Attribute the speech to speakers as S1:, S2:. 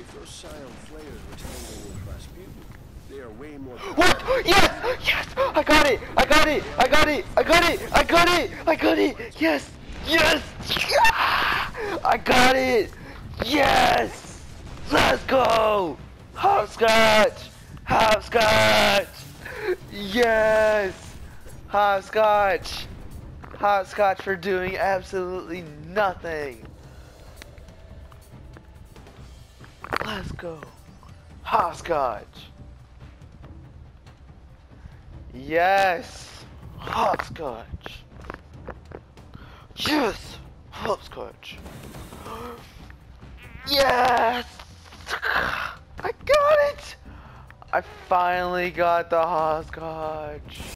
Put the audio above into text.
S1: Those Scion flayers were tangling with Rasputin. They are way more.
S2: What? Yes! Yes! I got it! I got it! I got it! I got it! I got it! I got it! Yes! Yes! Yeah! I got it! Yes! Let's go! Hopscotch! Hopscotch! Yes! Hopscotch! Hopscotch for doing absolutely nothing. Let's go. Hopscotch. Yes. Hopscotch. Yes. Hopscotch. Yes. I got it. I finally got the hopscotch.